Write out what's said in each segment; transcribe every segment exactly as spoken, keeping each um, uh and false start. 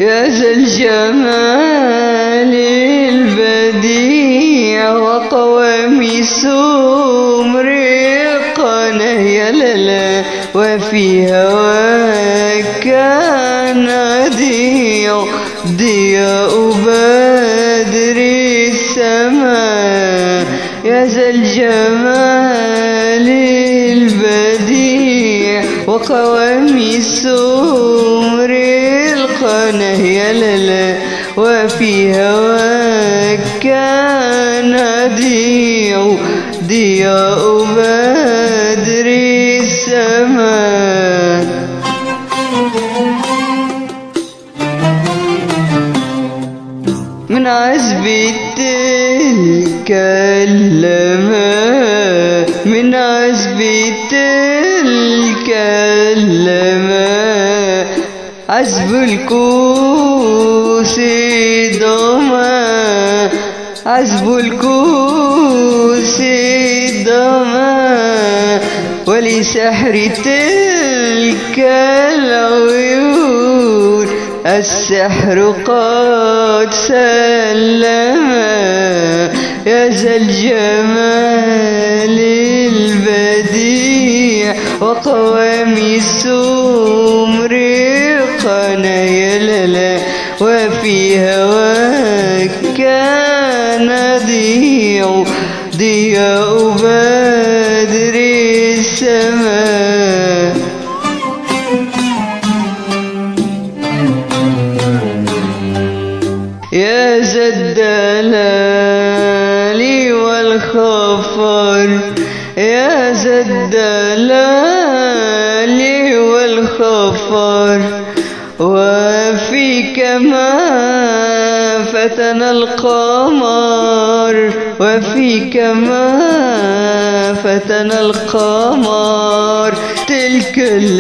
يا ذا الجمال البديع وقواميس مرقانة يا للا وفي هواك نضيع ضياء بدر السماء. يا ذا الجمال البديع وقواميس مرقانة يا للا وفي هواك نضيع ضياء بدر السماء. من عذب تلك اللماء من عذب تلك اللماء عذب الكوس ضما عذب الكوس ضما ولسحر تلك العيون السحر قد سلما. يا ذا الجمال البديع وقواميس مرقانة يا للا وفي هواك نضيع ضياء بدر السماء. يا ذا الدلال والخفر يا ذا الدلال والخفر وفيك ما فتن القمر وفيك ما فتن القمر. تلك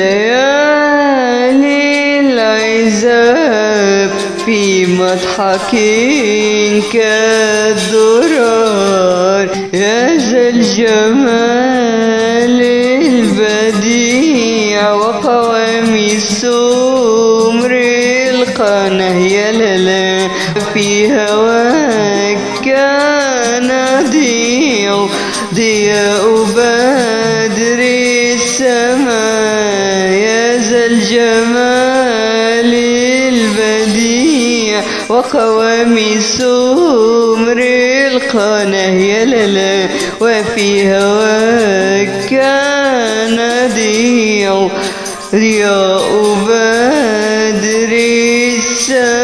الليالي العذاب في مضحك كالدرار. يا ذا الجمال البديع وقواميس مرقانة يا للا في هواك نضيع ضياء بدر السماء. يا ذا الجمال البديع وقواميس مرقانة يا للا وفي هواك نضيع ضياء بدر السماء.